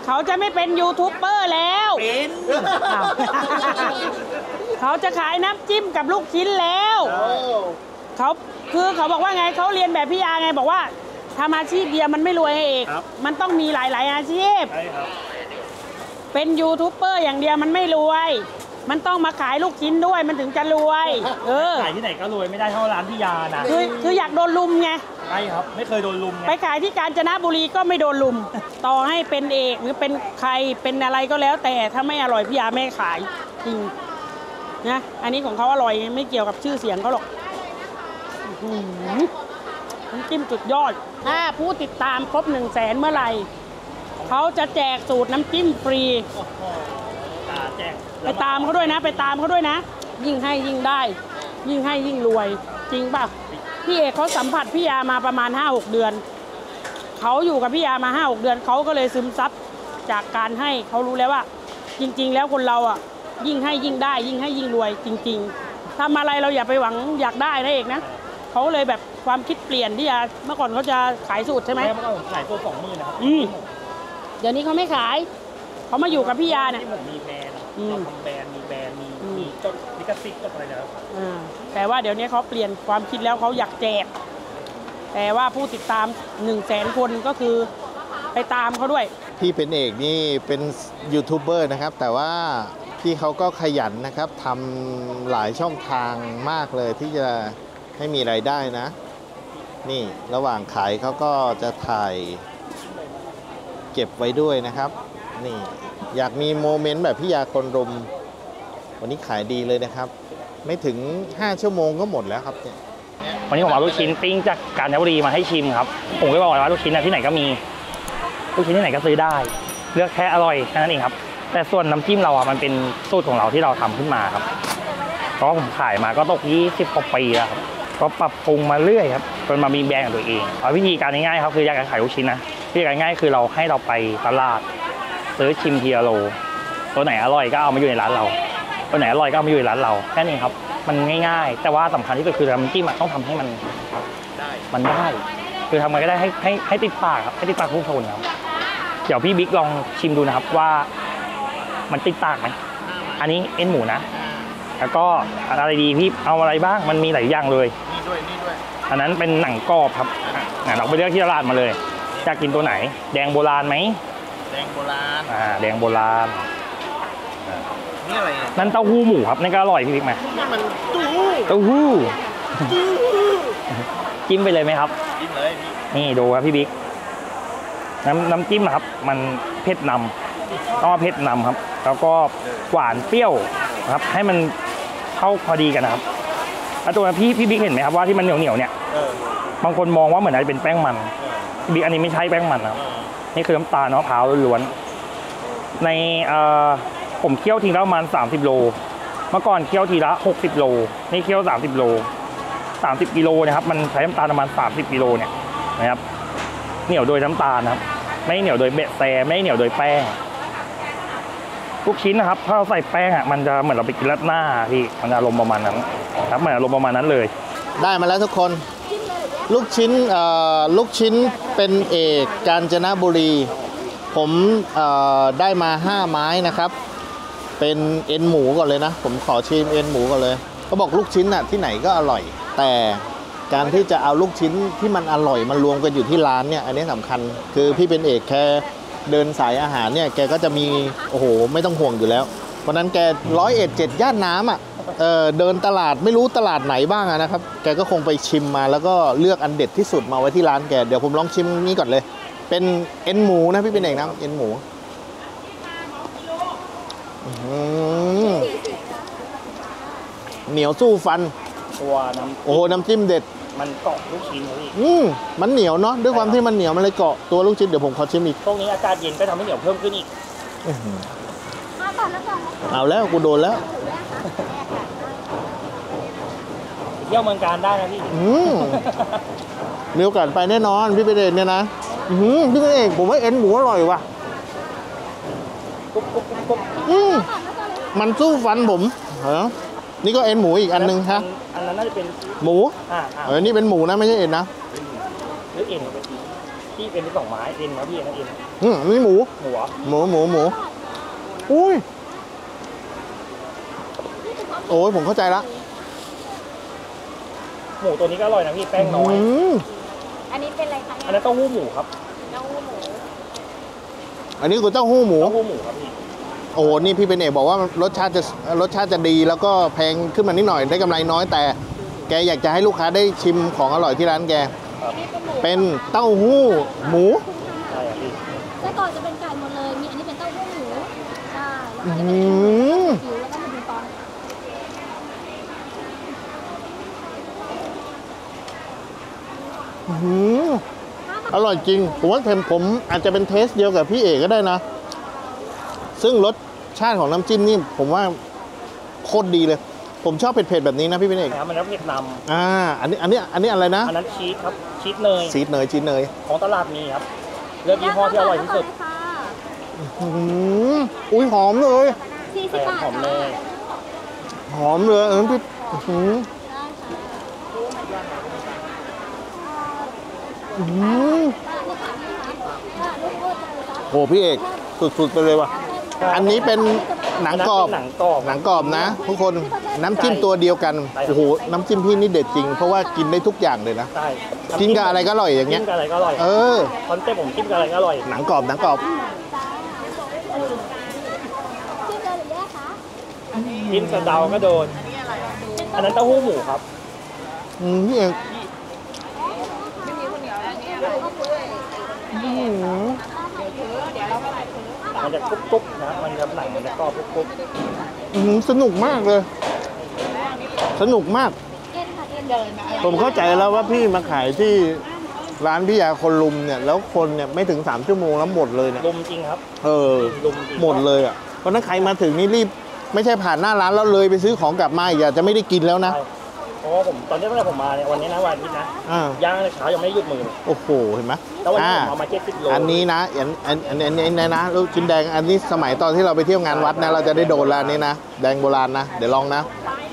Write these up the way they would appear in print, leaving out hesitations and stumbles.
เขาจะไม่เป็นยูทูบเบอร์แล้วเป็นเขาจะขายน้ำจิ้มกับลูกชิ้นแล้วเขาบอกว่าไงเขาเรียนแบบพี่ยาไงบอกว่าทำอาชีพเดียวมันไม่รวยเอกมันต้องมีหลายๆอาชีพเป็นยูทูบเบอร์อย่างเดียวมันไม่รวยมันต้องมาขายลูกชิ้นด้วยมันถึงจะรวยขายที่ไหนก็รวยไม่ได้เท่าร้านพี่ยานะคืออยากโดนลุมไงใช่ครับไม่เคยโดนลุมไงไปขายที่กาญจนบุรีก็ไม่โดนลุมต่อให้เป็นเอกหรือเป็นใครเป็นอะไรก็แล้วแต่ถ้าไม่อร่อยพี่ยาไม่ขายจริงนะอันนี้ของเขาอร่อยไม่เกี่ยวกับชื่อเสียงเขาหรอกน้ำจิ้มสุดยอดถ้าผู้ติดตามครบ100,000เมื่อไหร่เขาจะแจกสูตรน้ำจิ้มฟรีไปตามเขาด้วยนะไปตามเขาด้วยนะยิ่งให้ยิ่งได้ยิ่งให้ยิ่งรวยจริงป่ะพี่เอกเขาสัมผัสพี่ยามาประมาณ 5-6 เดือนเขาอยู่กับพี่ยามา 5-6 เดือนเขาก็เลยซึมซับจากการให้เขารู้แล้วว่าจริงๆแล้วคนเราอ่ะยิ่งให้ยิ่งได้ยิ่งให้ยิ่งรวยจริงๆทำอะไรเราอย่าไปหวังอยากได้นะเอกนะเขาเลยแบบความคิดเปลี่ยนที่เมื่อก่อนเขาจะขายสูตรใช่ไหมเมื่อก่อนขายตัว20,000นะครับเดี๋ยวนี้เขาไม่ขายเขามาอยู่กับพี่ยาเนี่ยมีแบรนด์เราทำแบรนด์มีจดลิขสิทธิ์จดอะไรแล้วแต่ว่าเดี๋ยวนี้เขาเปลี่ยนความคิดแล้วเขาอยากแจกแต่ว่าผู้ติดตาม100,000 คนก็คือไปตามเขาด้วยพี่เป็นเอกนี่เป็นยูทูบเบอร์นะครับแต่ว่าพี่เขาก็ขยันนะครับทำหลายช่องทางมากเลยที่จะให้มีรายได้นะนี่ระหว่างขายเขาก็จะถ่ายเก็บไว้ด้วยนะครับนี่อยากมีโมเมนต์แบบพี่ยาคนรุมวันนี้ขายดีเลยนะครับไม่ถึง5 ชั่วโมงก็หมดแล้วครับเนี่ยวันนี้ผมเอาลูกชิ้นปิ้งจากกาญจนบุรีมาให้ชิมครับผมก็บอกว่าลูกชิ้นที่ไหนก็มีลูกชิ้นที่ไหนก็ซื้อได้เลือกแค่อร่อยแค่นั้นเองครับแต่ส่วนน้ำจิ้มเรามันเป็นสูตรของเราที่เราทำขึ้นมาครับเพราะผมขายมาก็ตก20 กว่าปีแล้วครับก็ปรับปรุงมาเรื่อยครับจนมามีแบรนด์ของตัวเองเอาวิธีการง่ายๆครับคืออยากจะขายลูกชิ้นนะวิธีการง่ายคือเราให้เราไปตลาดซื้อชิมทีละโลตัวไหนอร่อยก็เอามาอยู่ในร้านเราตัวไหนอร่อยก็เอามาอยู่ในร้านเราแค่นี้ครับมันง่ายๆแต่ว่าสำคัญที่สุดคือน้ำจิ้มต้องทำให้มันได้คือทำไงก็ได้ให้ติดปากครับให้ติดปากผู้ชมครับเดี๋ยวพี่บิ๊กลองชิมดูนะครับว่ามันติดปากไหมอันนี้เอ็นหมูนะแล้วก็อะไรดีพี่เอาอะไรบ้างมันมีหลายอย่างเลยนี่ด้วยอันนั้นเป็นหนังกรอบครับเราไปเลือกที่ตลาดมาเลยอยากกินตัวไหนแดงโบราณไหมแดงโบราณแดงโบราณนี่อะไรนั่นเต้าหู้หมูครับนั่นก็อร่อยพี่บิ๊กไหมนี่มันเต้าหู้จิ้มไปเลยไหมครับจิ้มเลยนี่ดูครับพี่บิ๊กน้ำจิ้มครับมันเผ็ดนำต้องเผ็ดนำครับแล้วก็หวานเปรี้ยวครับให้มันเข้าพอดีกันนะครับแล้วตัวพี่บิ๊กเห็นไหมครับว่าที่มันเหนียวเนี่ยบางคนมองว่าเหมือนจะเป็นแป้งมันพี่บิ๊กอันนี้ไม่ใช่แป้งมันครับนี่คือน้ำตาลมะพร้าวล้วนในผมเคี่ยวทีละประมาณ30 โลเมื่อก่อนเคี่ยวทีละ60 โลนี่เคี่ยว30 โล30 กิโลนะครับมันใช้น้ำตาลประมาณ30 กิโลเนี่ยนะครับเหนียวโดยน้ำตาลนะครับไม่เหนียวโดยเบะแซไม่เหนียวโดยแป้งลูกชิ้นนะครับถ้าเราใส่แป้งมันจะเหมือนเราไปกินราดหน้าพี่มันอารมณ์ประมาณนั้นครับเหมือนอารมณ์ประมาณนั้นเลยได้มาแล้วทุกคนลูกชิ้นเป็นเอกกาญจนบุรีผมได้มา5 ไม้นะครับเป็นเอ็นหมูก่อนเลยนะผมขอชิมเอ็นหมูก่อนเลยเขาบอกลูกชิ้นที่ไหนก็อร่อยแต่การที่จะเอาลูกชิ้นที่มันอร่อยมารวมกันอยู่ที่ร้านเนี่ยอันนี้สำคัญคือพี่เป็นเอกแค่เดินสายอาหารเนี่ยแกก็จะมีโอ้โหไม่ต้องห่วงอยู่แล้วเพราะนั้นแก101 ย่านน้ำเดินตลาดไม่รู้ตลาดไหนบ้างนะครับแกก็คงไปชิมมาแล้วก็เลือกอันเด็ดที่สุดมาไว้ที่ร้านแกเดี๋ยวผมลองชิมนี้ก่อนเลยเป็นเอ็นหมูนะพี่เป็นเอกนะเอ็นหมูเหนียวสู้ฟันตัวน้ำโอ้โหน้ำจิ้มเด็ดมันเกาะลูกชิ้นพี่มันเหนียวเนาะด้วยความที่มันเหนียวมันเลยเกาะตัวลูกชิ้นเดี๋ยวผมขอชิมอีกพวกนี้อากาศเย็นก็ทำให้เหนียวเพิ่มขึ้นอีกเอาแล้วกูโดนแล้วเที่ยวเมืองการได้นะพี่มีโอกาสไปแน่นอนพี่เป็นเอกเนี่ยนะพี่เป็นเอกผมว่าเอ็นหมูอร่อยว่ะมันสู้ฟันผมนี่ก็เอ็นหมูอีกอันนึงฮะอันนั้นน่าจะเป็นหมูนี่เป็นหมูนะไม่ใช่เอ็นนะหรือเอ็นที่เป็นที่2 ไม้เอ็นนะพี่นั่นเอ็นนี่หมูหมูเหรอหมูอุ้ยโอ้ยผมเข้าใจละหมูตัวนี้ก็อร่อยนะพี่แป้งน้อยอันนี้เป็นอะไรคะอันนั้นเต้าหู้หมูครับเต้าหู้หมูอันนี้คือเต้าหู้หมูเต้าหู้หมูครับพี่โอ้โหนี่พี่เป็นเอกบอกว่ารสชาติจะดีแล้วก็แพงขึ้นมานิดหน่อยได้กำไรน้อยแต่แกอยากจะให้ลูกค้าได้ชิมของอร่อยที่ร้านแก เป็นเต้าหู้หมูใช่ครับพี่ไส้กรอกจะเป็นไก่หมดเลย มีอันนี้เป็นเต้าหู้หมูใช่แล้วอือันนี้เป็นมผิวแล้วก็มาดูตอนอืมอร่อยจริงผมว่าผมอาจจะเป็นเทสเดียวกับพี่เอกก็ได้นะ ซึ่งรสชาติของน้ำจิ้มนี่ผมว่าโคตรดีเลย ผมชอบเผ็ดๆแบบนี้นะพี่เป็นเอกนะครับมันน้ำเผ็ดนอันนี้อะไรนะำอันนั้นชีสครับชีสเนยชีสเนยของตลาดมีครับเลือกยี่ห้อที่อร่อยที่สุดอืมอุ้ยหอมเลย 40 ใส่บาทหอมเลยหอมเลยพี่อืม อืมโหพี่เอกสุดๆไปเลยว่ะ อันนี้เป็นหนังกรอบหนังกรอบหนังกรอบนะทุกคนน้ำจิ้มตัวเดียวกันโอ้โหน้ำจิ้มพี่นี่เด็ดจริง เพราะว่ากินได้ทุกอย่างเลยนะใช่กินกับอะไรก็อร่อยอย่างเงี้กิยนกับอะไรก็อร่อยเออคอนเซ็ปต์ผมกินกับอะไรก็อร่อยหนังกรอบชิมเลยหรือแยกคะกินสะเดาก็โดน อันนั้นเต้าหู้หมูครับพี่เอกอืมมันจะกรุบๆนะครับมันจะหนังมันจะกรอบกรุบสนุกมากเลย สนุกมากเอ็นค่ะเอ็นเดินนะผมเข้าใจแล้วว่าพี่มาขายที่ร้านพี่ยาคนลุมเนี่ยแล้วคนเนี่ยไม่ถึง3 ชั่วโมงแล้วหมดเลยเนี่ยๆลมจริงครับเออลมจริงหมดเลยอ่ะเพราะฉะนั้นใครมาถึงนี่รีบไม่ใช่ผ่านหน้าร้านแล้วเลยไปซื้อของกลับมาอีกจะไม่ได้กินแล้วนะใช่เพราะว่าผมตอนนี้เวลาผมมาเนี่ยวันนี้นะวันอาทิตย์นะอ่าย่างในเช้ายังไม่ได้หยุดมือเลยโอ้โหเห็นไหมแล้ววันนี้ผมเอามา70 โลอันนี้นะอันนี้นะลูกชิ้นแดงอันนี้สมัยตอนที่เราไปเที่ยวงานวัดนะเราจะได้โดนร้านนี้นะแดงโบราณนะเดี๋ยวลองนะ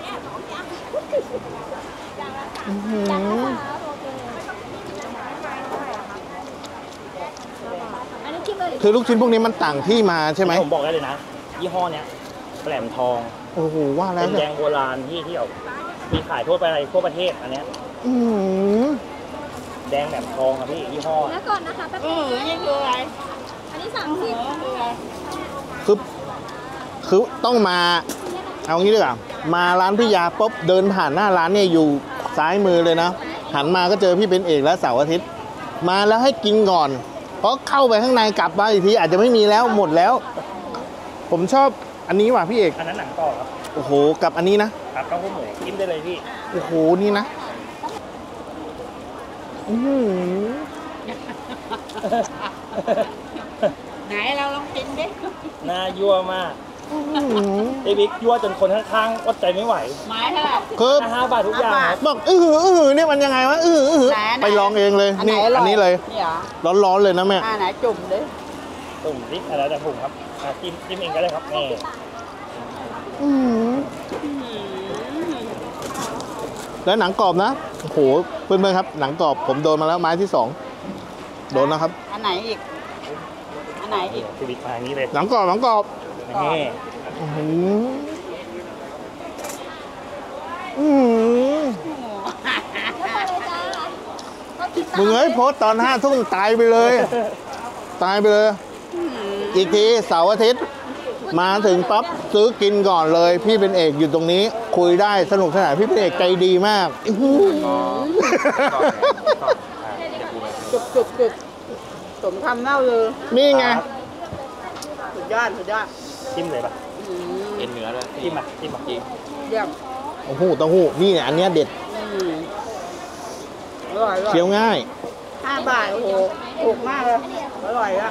อันนี้ชิมเลยหรือคือลูกชิ้นพวกนี้มันต่างที่มาใช่ไหมผมบอกได้เลยนะ ยี่ห้อเนี้ยแหลมทองโอ้โหว่าแล้วเป็นแดเนี่ยงโบราณที่เอามีขายทั่วไปทั่วประเทศอันเนี้ยอืมแดงแหลมทองครับพี่ยี่ห้อแล้วก่อนนะคะแป๊บนึงนี่คืออะไร อันนี้30 คือต้องมาเอางี้ดีกว่ามาร้านพี่ยาปุ๊บเดินผ่านหน้าร้านเนี่ยอยู่ซ้ายมือเลยนะหันมาก็เจอพี่เป็นเอกและเสาร์อาทิตย์มาแล้วให้กินก่อน เพราะเข้าไปข้างในกลับมาอีกทีอาจจะไม่มีแล้วหมดแล้ว ผมชอบอันนี้ว่ะพี่เอกอันนั้นหนังกรอบครับโอ้โหกับอันนี้นะครับเต้าหู้หมูกินได้เลยพี่โอ้โหนี่นะอื้อหือไหนเราลองกินดิน่ายั่วมากอื้อหือไอ้บิ๊กยั่วจนคนข้างๆอดใจไม่ไหวไม้เท่าไหร่คือ 5 บาททุกอย่างครับบอกเนี่ยมันยังไงวะไปลองเองเลยอันไหนนี่อร่อัอยนนี้เลยนี่เหรอร้อนๆเลยนะแม่ไหนจุ่มดิตุ่มดิอะไรแต่ถุงครับจิ้มเองก็ได้ครับนี่อื้อหือแล้วหนังกรอบนะโอ้โหเพื่อนๆครับหนังกรอบผมโดนมาแล้วไม้ที่2โดนนะครับอันไหนอีก อันไหนอีกพี่บิ๊กมาอย่างนี้เลยหนังกรอบนี่อื้อหืออื้อหือ มึงเอ้ยโพสต์ตอน5 ทุ่มตายไปเลย ตายไปเลย อีกทีเสาร์อาทิตย์ มาถึงปั๊บซื้อกินก่อนเลย พี่เป็นเอกอยู่ตรงนี้ คุยได้สนุกสนานพี่เป็นเอกใจดีมากอื้อหือจุกสมคำเล่าเลยนี่ไงสุดยอด สุดยอดจิ้มเลยปะเอ็นเนื้อด้วยจิ้มปะจิ้มปะจริงเยี่ยมโอ้โหเต้าหู้นี่เนี่ยอันเนี้ยเด็ดอร่อยอร่อยเคี้ยวง่าย 5 บาท โอ้โหถูกมากเลย อร่อยละ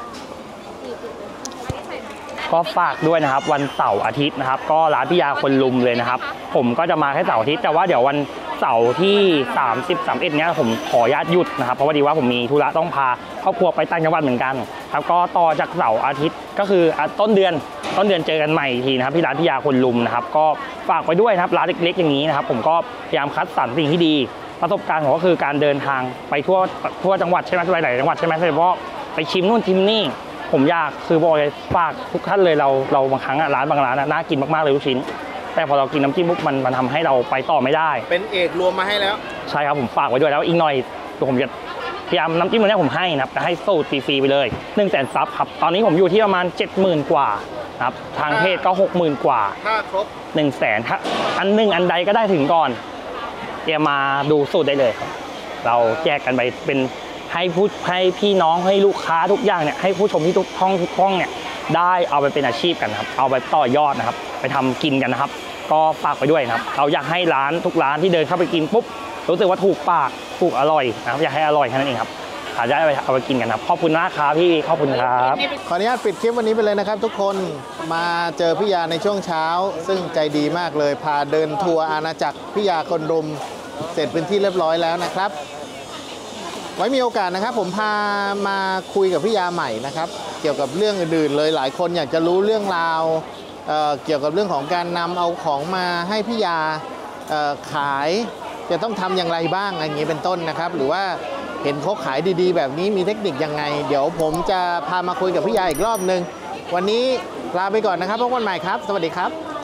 ก็ฝากด้วยนะครับวันเสาร์อาทิตย์นะครับ ก็ร้านพิยาคนลุมเลยนะครับ ผมก็จะมาแค่เสาร์อาทิตย์แต่ว่าเดี๋ยววันเสาร์ที่30 31เนี้ยผมขออนุญาตหยุดนะครับเพราะว่าดีว่าผมมีธุระต้องพาครอบครัวไปต่างจังหวัดเหมือนกันครับก็ต่อจากเสาร์อาทิตย์ก็คือต้นเดือนเจอกันใหม่อีกทีนะครับที่ร้านพิยาคนลุมนะครับก็ฝากไว้ด้วยนะครับร้านเล็กๆอย่างนี้นะครับผมก็พยายามคัดสรรสิ่งที่ดีประสบการณ์ผมก็คือการเดินทางไปทั่วจังหวัดใช่ไหมหลายจังหวัดใช่ไหมโดยเฉพาะไปชิมนู่นชิมนี่ผมอยากคือบอกเลยฝากทุกท่านเลยเราบางครั้งร้านบางร้านน่ากินมากๆเลยลูกชิ้นแต่พอเรากินน้ำจิ้มปุ๊บมันทำให้เราไปต่อไม่ได้เป็นเอกรวมมาให้แล้วใช่ครับผมฝากไว้ด้วยแล้วอีกหน่อยผมจะพยายามน้ำจิ้มตัวนี้ผมให้นะครับจะให้สูตรฟรีๆไปเลย100,000 ซับครับตอนนี้ผมอยู่ที่ประมาณ 70,000 กว่าครับทางเพจก็ 60,000 กว่าถ้าครบ 100,000ถ้าอันใดก็ได้ถึงก่อนเตรียมมาดูสูตรได้เลยครับเราแจกกันไปเป็นให้พี่น้องให้ลูกค้าทุกอย่างเนี่ยให้ผู้ชมที่ทุกห้องเนี่ยได้เอาไปเป็นอาชีพกันครับเอาไปต่อยอดนะครับไปทำกินกันนะครับก็ฝากไปด้วยนะครับเราอยากให้ร้านทุกร้านที่เดินเข้าไปกินปุ๊บรู้สึกว่าถูกปากถูกอร่อยนะครับอยากให้อร่อยแค่นั้นเองครับอาจจะเอาไปกินกันครับขอบคุณมากครับพี่ขอบคุณครับขออนุญาตปิดคลิปวันนี้ไปเลยนะครับทุกคนมาเจอพี่ยาในช่วงเช้าซึ่งใจดีมากเลยพาเดินทัวร์อาณาจักรพี่ยาคนรุมเสร็จเป็นที่เรียบร้อยแล้วนะครับไว้มีโอกาสนะครับผมพามาคุยกับพี่ยาใหม่นะครับเกี่ยวกับเรื่องอื่นๆเลยหลายคนอยากจะรู้เรื่องราวเกี่ยวกับเรื่องของการนำเอาของมาให้พี่ยาขายจะต้องทำอย่างไรบ้างอย่างนี้เป็นต้นนะครับหรือว่าเห็นเขาขายดีๆแบบนี้มีเทคนิคยังไงเดี๋ยวผมจะพามาคุยกับพี่ยาอีกรอบนึงวันนี้ลาไปก่อนนะครับพบกันใหม่ครับสวัสดีครับ